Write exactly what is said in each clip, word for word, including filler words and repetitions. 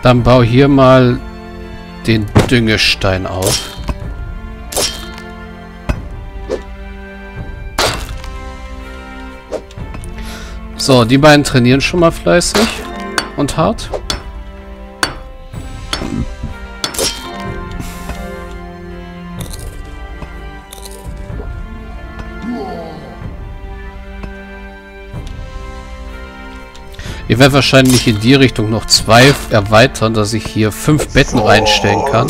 Dann bau hier mal den Düngestein auf. So, die beiden trainieren schon mal fleißig und hart. Ich werde wahrscheinlich in die Richtung noch zwei erweitern, dass ich hier fünf Betten reinstellen kann.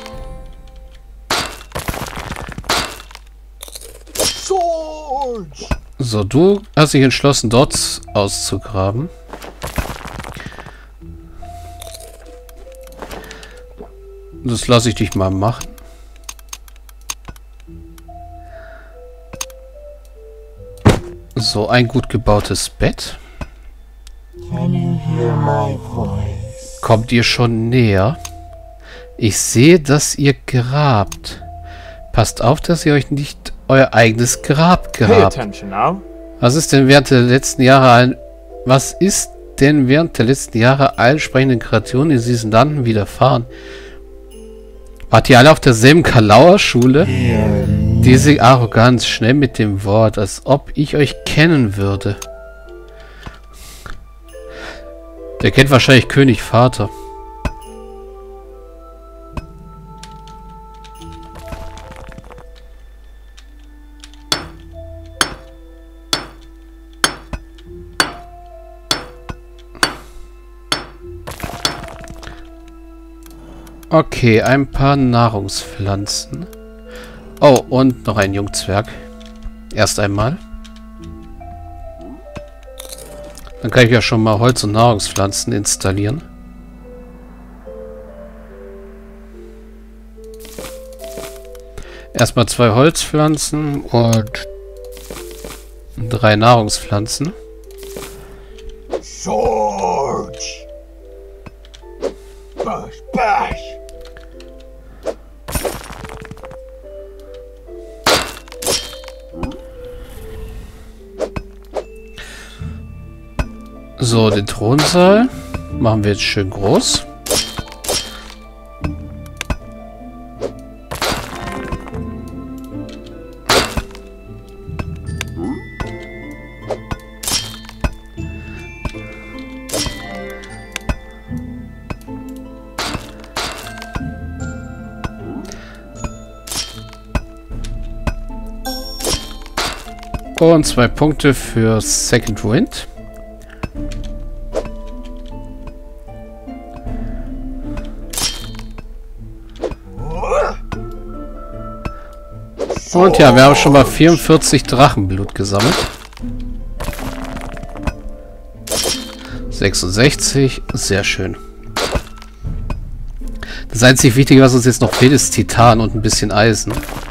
So, du hast dich entschlossen, dort auszugraben. Das lasse ich dich mal machen. So, ein gut gebautes Bett. Kommt ihr schon näher? Ich sehe, dass ihr grabt. Passt auf, dass ihr euch nicht euer eigenes Grab grabt. Was ist denn während der letzten Jahre allen, was ist denn während der letzten Jahre allen sprechenden Kreaturen in diesen Landen widerfahren? Wart ihr alle auf derselben Kalauer Schule? Diese Arroganz, schnell mit dem Wort, als ob ich euch kennen würde. Der kennt wahrscheinlich König Vater. Okay, ein paar Nahrungspflanzen. Oh, und noch ein Jungzwerg. Erst einmal. Dann kann ich ja schon mal Holz und Nahrungspflanzen installieren. Erstmal zwei Holzpflanzen und drei Nahrungspflanzen. George. Bash, bash. So, den Thronsaal machen wir jetzt schön groß. Und zwei Punkte für Second Wind. Und ja, wir haben schon mal vierundvierzig Drachenblut gesammelt. sechsundsechzig, sehr schön. Das einzig Wichtige, was uns jetzt noch fehlt, ist Titan und ein bisschen Eisen.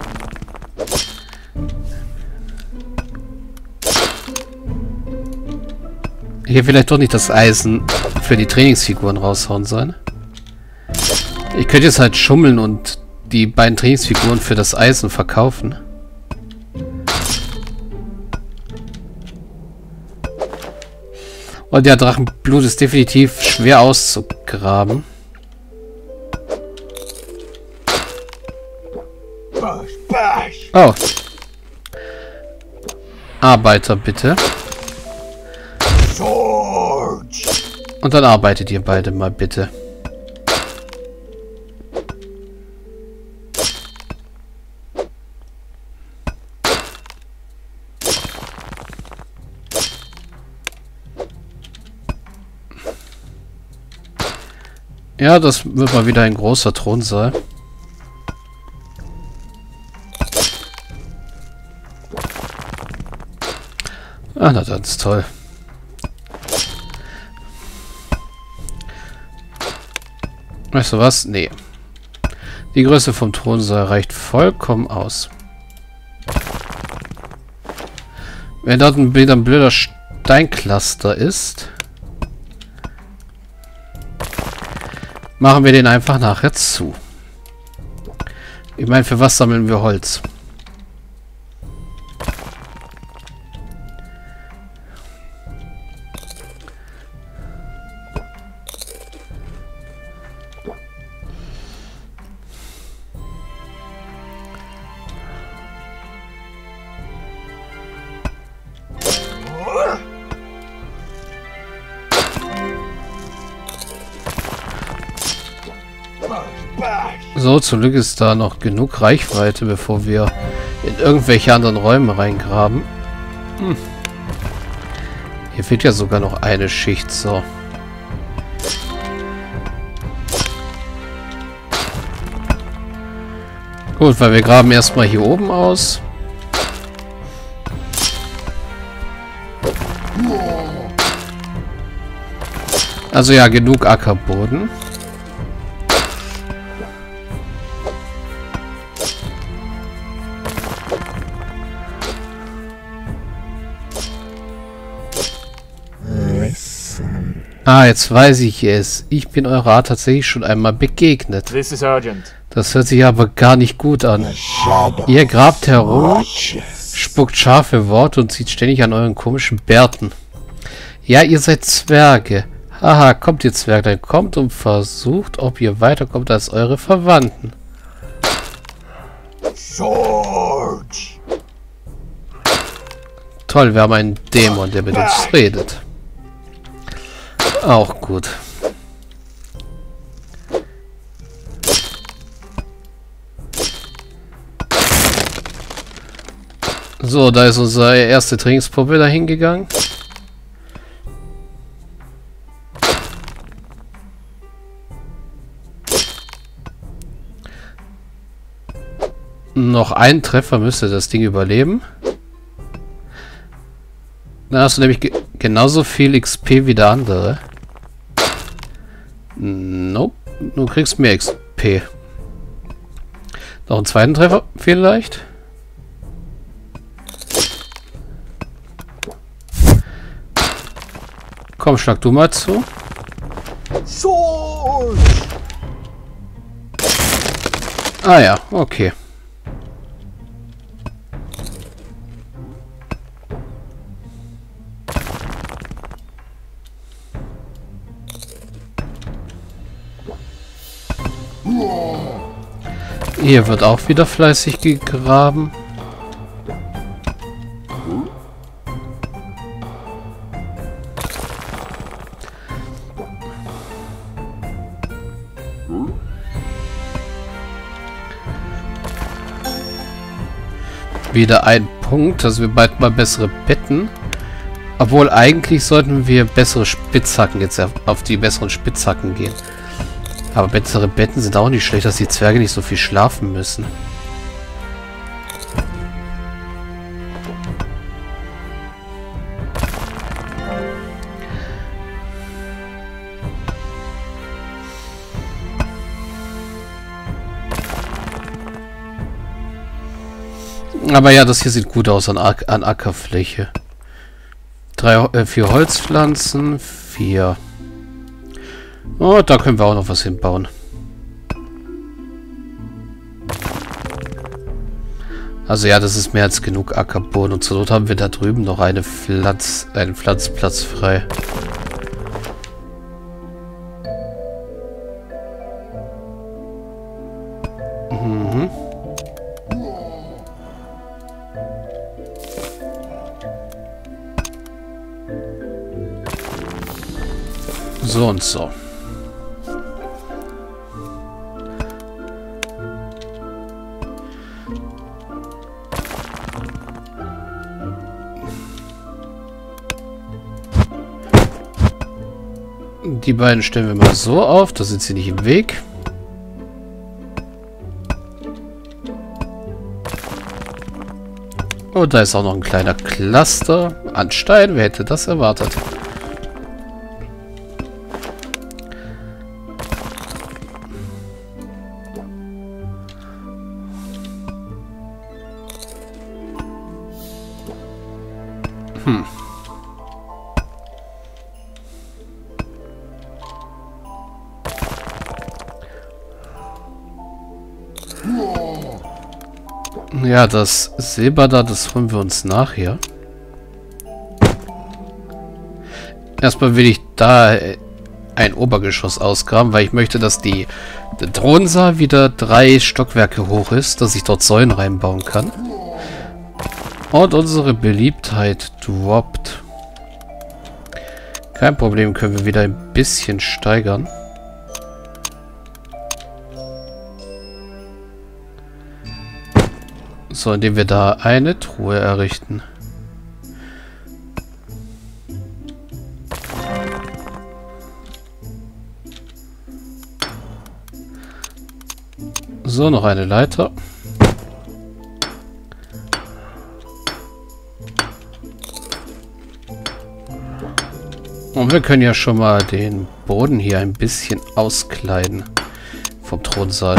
Hier vielleicht doch nicht das Eisen für die Trainingsfiguren raushauen sollen. Ich könnte jetzt halt schummeln und die beiden Trainingsfiguren für das Eisen verkaufen. Und ja, Drachenblut ist definitiv schwer auszugraben. Oh. Arbeiter, bitte. Und dann arbeitet ihr beide mal, bitte. Ja, das wird mal wieder ein großer Thronsaal. Ah, na, das ist toll. Weißt du was? Nee. Die Größe vom Thronsaal reicht vollkommen aus. Wenn dort ein, wieder ein blöder Steincluster ist, machen wir den einfach nachher zu. Ich meine, für was sammeln wir Holz? So, zum Glück ist da noch genug Reichweite, bevor wir in irgendwelche anderen Räume reingraben. Hm. Hier fehlt ja sogar noch eine Schicht, so. Gut, weil wir graben erstmal hier oben aus. Also ja, genug Ackerboden. Ah, jetzt weiß ich es. Ich bin eurer Art tatsächlich schon einmal begegnet. This is urgent. Das hört sich aber gar nicht gut an. Ihr grabt herum, spuckt scharfe Worte und zieht ständig an euren komischen Bärten. Ja, ihr seid Zwerge. Haha, kommt ihr Zwerg, dann kommt und versucht, ob ihr weiterkommt als eure Verwandten. George. Toll, wir haben einen Dämon, der mit uns redet. Auch gut. So, da ist unsere erste Trainingspuppe dahin gegangen. Noch ein Treffer müsste das Ding überleben. Dann hast du nämlich ge genauso viel X P wie der andere. Nope. Du kriegst mehr X P. Noch einen zweiten Treffer vielleicht? Komm, schlag du mal zu. Ah ja, okay. Hier wird auch wieder fleißig gegraben. Wieder ein Punkt, dass wir bald mal bessere Betten. Obwohl eigentlich sollten wir bessere Spitzhacken jetzt auf die besseren Spitzhacken gehen. Aber bessere Betten sind auch nicht schlecht, dass die Zwerge nicht so viel schlafen müssen. Aber ja, das hier sieht gut aus an, Ack an Ackerfläche. Drei, äh, vier Holzpflanzen, vier... Oh, da können wir auch noch was hinbauen. Also ja, das ist mehr als genug Ackerboden. Und zur Not haben wir da drüben noch eine Pflanz, einen Pflanzplatz frei. Mhm. So und so. Die beiden stellen wir mal so auf, da sind sie nicht im Weg. Und da ist auch noch ein kleiner Cluster an Stein. Wer hätte das erwartet? Hm. Ja, das Silber da, das holen wir uns nachher. Erstmal will ich da ein Obergeschoss ausgraben, weil ich möchte, dass die der Thronsaal wieder drei Stockwerke hoch ist, dass ich dort Säulen reinbauen kann. Und unsere Beliebtheit droppt. Kein Problem, können wir wieder ein bisschen steigern. So, indem wir da eine Truhe errichten. So, noch eine Leiter. Und wir können ja schon mal den Boden hier ein bisschen auskleiden vom Thronsaal.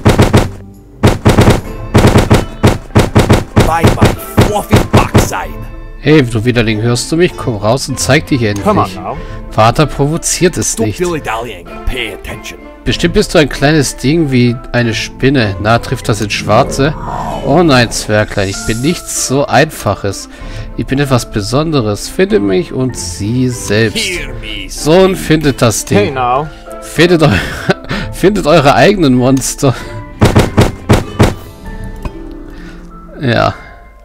Hey, du Widerling, hörst du mich? Komm raus und zeig dich endlich. Vater provoziert es nicht. Bestimmt bist du ein kleines Ding wie eine Spinne. Na, trifft das ins Schwarze? Oh nein, Zwerglein, ich bin nichts so Einfaches. Ich bin etwas Besonderes. Finde mich und sie selbst. Sohn, findet das Ding. Findet, eu findet eure eigenen Monster. Ja.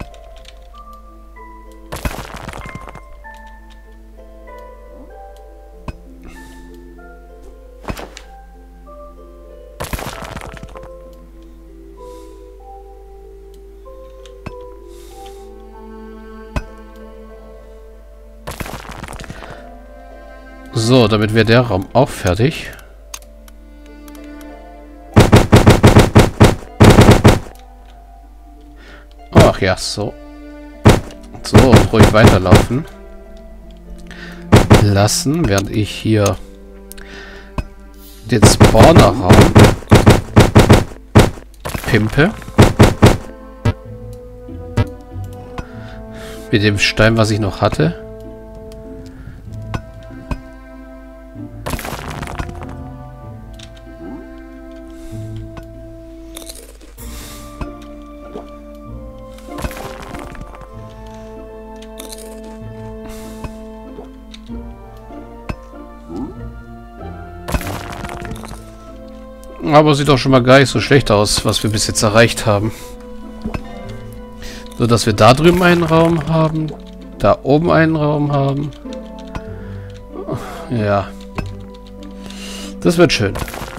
So, damit wäre der Raum auch fertig. Ach ja, so. So, und ruhig weiterlaufen lassen, während ich hier den Spawner-Raum pimpe. Mit dem Stein, was ich noch hatte. Aber sieht doch schon mal gar nicht so schlecht aus, was wir bis jetzt erreicht haben. So, dass wir da drüben einen Raum haben, da oben einen Raum haben. Ja. Das wird schön.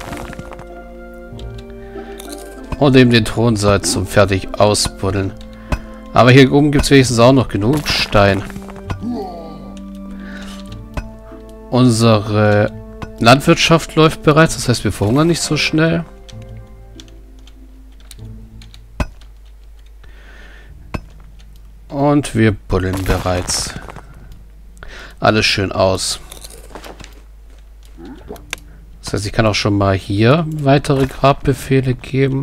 Und eben den Thronsaal zum fertig ausbuddeln. Aber hier oben gibt es wenigstens auch noch genug Stein. Unsere Landwirtschaft läuft bereits, das heißt, wir verhungern nicht so schnell. Und wir buddeln bereits. Alles schön aus. Das heißt, ich kann auch schon mal hier weitere Grabbefehle geben.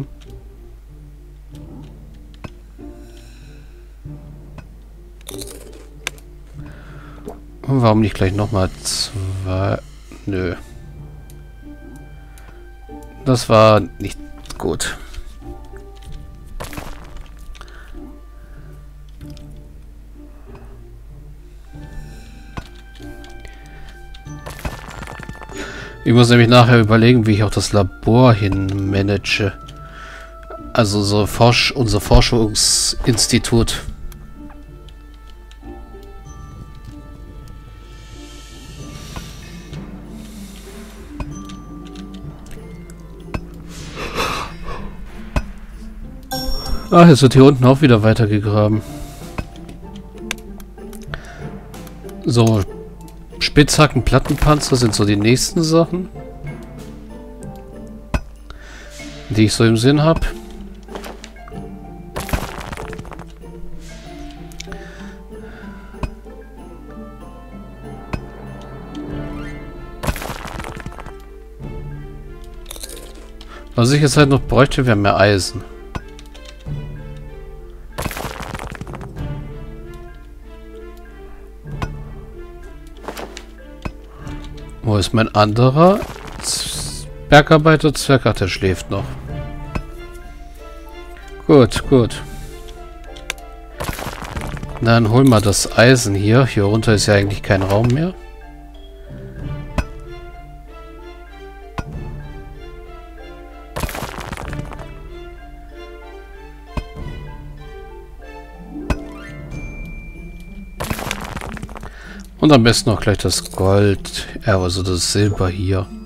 Und warum nicht gleich nochmal zwei... Nö. Das war nicht gut. Ich muss nämlich nachher überlegen, wie ich auch das Labor hin manage. Also so Forsch unser Forschungsinstitut. Ah, jetzt wird hier unten auch wieder weitergegraben. So, Spitzhacken, Plattenpanzer sind so die nächsten Sachen, die ich so im Sinn habe. Was ich jetzt halt noch bräuchte, wäre mehr Eisen. Wo ist mein anderer Z Bergarbeiter? Zwerg, der schläft noch. Gut, gut. Dann holen wir das Eisen hier. Hier runter ist ja eigentlich kein Raum mehr. Und am besten auch gleich das Gold, ja, also das Silber hier.